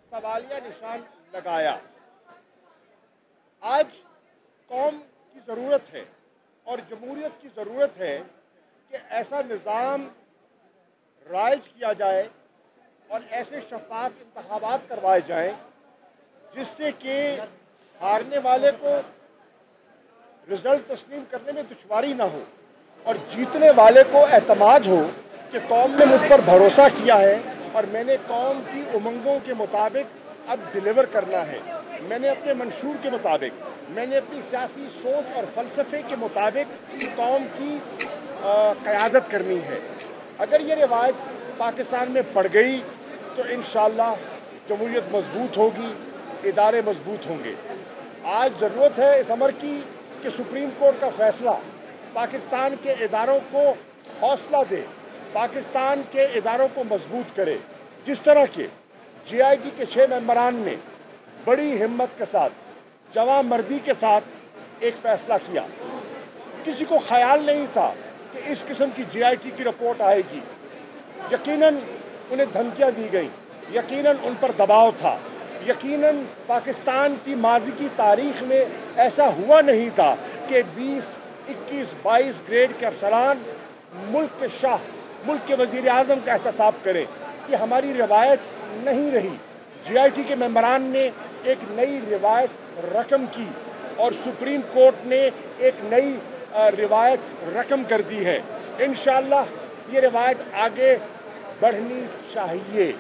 सवालिया निशान लगाया। आज कौम की ज़रूरत है और जमहूरियत की ज़रूरत है कि ऐसा निज़ाम राइज किया जाए और ऐसे शफाफ इंतखाबात करवाए जाएं जिससे कि हारने वाले को रिजल्ट तस्लीम करने में दुश्वारी ना हो और जीतने वाले को एतमाद हो कि कौम ने मुझ पर भरोसा किया है और मैंने कौम की उमंगों के मुताबिक अब डिलीवर करना है। मैंने अपने मंशूर के मुताबिक, मैंने अपनी सियासी सोच और फलसफे के मुताबिक कौम की क़यादत करनी है। अगर ये रिवायत पाकिस्तान में पड़ गई तो इंशाअल्लाह जमहूरियत मजबूत होगी, इदारे मजबूत होंगे। आज ज़रूरत है इस अमर की कि सुप्रीम कोर्ट का फैसला पाकिस्तान के इदारों को हौसला दे, पाकिस्तान के इदारों को मजबूत करे। जिस तरह के GIT के 6 मेंबरान ने बड़ी हिम्मत के साथ, जवां मर्दी के साथ एक फैसला किया। किसी को ख्याल नहीं था कि इस किस्म की GIT की रिपोर्ट आएगी। यकीनन उन्हें धमकियां दी गई, यकीनन उन पर दबाव था, यकीनन पाकिस्तान की माजी की तारीख में ऐसा हुआ नहीं था कि 20, 21, 22 ग्रेड के अफसरान मुल्क के शाह, मुल्क के वजीर आज़म का एहतसाब करें। कि हमारी रिवायत नहीं रही। GIT के मेंबरान ने एक नई रिवायत रकम की और सुप्रीम कोर्ट ने एक नई रिवायत रकम कर दी है। इंशाअल्लाह ये रिवायत आगे बढ़नी चाहिए।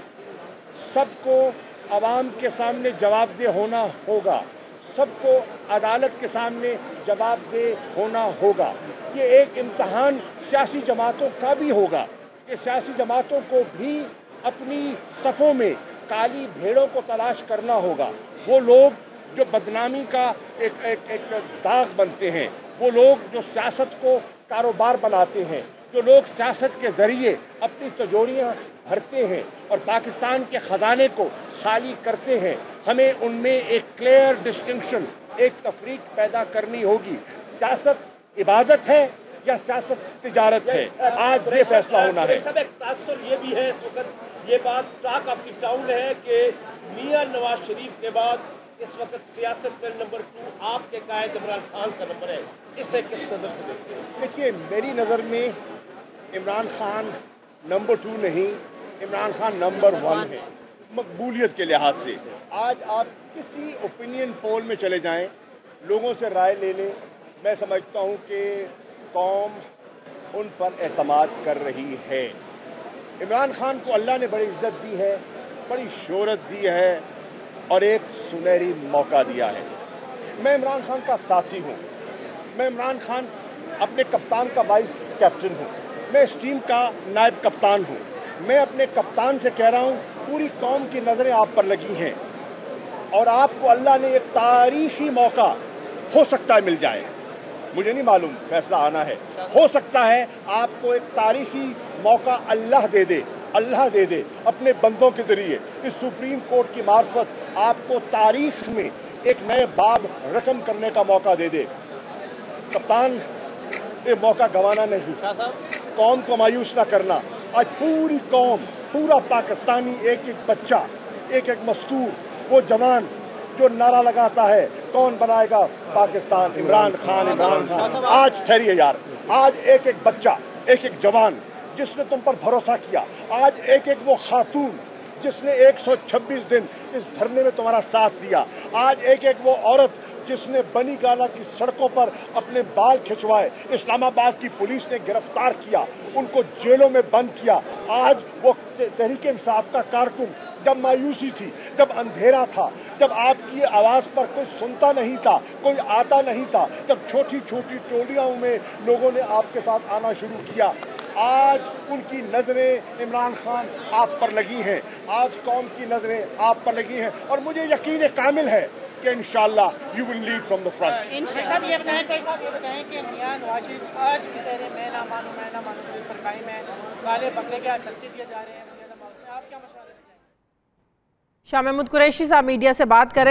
सबको आवाम के सामने जवाबदेह होना होगा, सबको अदालत के सामने जवाबदेह होना होगा। ये एक इम्तहान सियासी जमातों का भी होगा कि सियासी जमातों को भी अपनी सफ़ों में काली भेड़ों को तलाश करना होगा। वो लोग जो बदनामी का एक दाग बनते हैं, वो लोग जो सियासत को कारोबार बनाते हैं, जो लोग सियासत के ज़रिए अपनी तिजोरियाँ भरते हैं और पाकिस्तान के ख़जाने को खाली करते हैं, हमें उनमें एक क्लियर डिस्टिंक्शन, एक तफरीक पैदा करनी होगी। सियासत इबादत है या सियासत तिजारत है, आज ये फैसला होना है। सब एक तासुर ये भी है, इस वक्त ये बात टॉक ऑफ द टाउन है कि मियां नवाज शरीफ के बाद इस वक्त सियासत में नंबर 2 आपके कायद इमरान खान का नंबर है। इसे किस नज़र से देखते हैं? देखिए, मेरी नज़र में इमरान खान नंबर 2 नहीं, इमरान खान नंबर 1 है मकबूलियत के लिहाज से। आज आप किसी ओपिनियन पोल में चले जाएं, लोगों से राय ले लें, मैं समझता हूं कि कौम उन पर एतमाद कर रही है। इमरान खान को अल्लाह ने बड़ी इज्जत दी है, बड़ी शोहरत दी है और एक सुनहरी मौका दिया है। मैं इमरान खान का साथी हूँ, मैं इमरान खान अपने कप्तान का वाइस कैप्टन हूँ, मैं इस टीम का नायब कप्तान हूँ। मैं अपने कप्तान से कह रहा हूँ, पूरी कौम की नज़रें आप पर लगी हैं और आपको अल्लाह ने एक तारीखी मौका हो सकता है मिल जाए। मुझे नहीं मालूम, फैसला आना है। हो सकता है आपको एक तारीखी मौका अल्लाह दे दे, अल्लाह दे दे अपने बंदों के जरिए। इस सुप्रीम कोर्ट की मार्फत आपको तारीख में एक नए बाब रकम करने का मौका दे दे। कप्तान, ये मौका गंवाना नहीं, कौम को मायूस ना करना। आज पूरी कौम, पूरा पाकिस्तानी, एक एक बच्चा, एक एक मस्तूर, वो जवान जो नारा लगाता है कौन बनाएगा पाकिस्तान, इमरान खान, इमरान खान। आज ठहरिए यार, आज एक एक बच्चा, एक एक जवान जिसने तुम पर भरोसा किया, आज एक एक वो खातून जिसने 126 दिन इस धरने में तुम्हारा साथ दिया, आज एक एक वो औरत जिसने बनी गाला की सड़कों पर अपने बाल खिंचवाए, इस्लामाबाद की पुलिस ने गिरफ्तार किया, उनको जेलों में बंद किया। आज वो तहरीक इंसाफ का कारकुन, जब मायूसी थी, जब अंधेरा था, जब आपकी आवाज़ पर कोई सुनता नहीं था, कोई आता नहीं था, जब छोटी छोटी टोलियों में लोगों ने आपके साथ आना शुरू किया, आज उनकी नज़रें इमरान खान आप पर लगी हैं, आज कौम की नज़रें आप पर लगी हैं और मुझे यकीन कामिल है कि इंशाअल्लाह you will lead from the front. साहब ये बताएं कि मियां नवाज शरीफ आज की तरह मैं ना मानूं पर कायम है, काले बंगले के सत्ते दिए जा रहे हैं, आप क्या मशवरा देना चाहेंगे? शाह महमूद कुरैशी साहब मीडिया से बात करें।